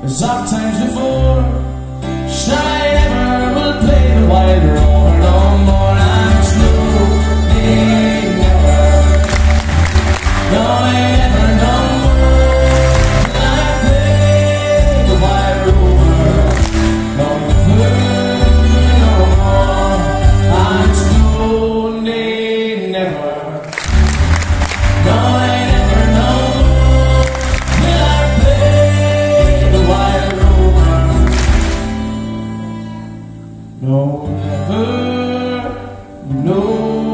as oft times before. I never will play the white roller no more. I'm slowly never, no, I never, no more. I play the white roller no more. I'm slowly never, no, I never, no more. Will I play the white roller? No, never, no.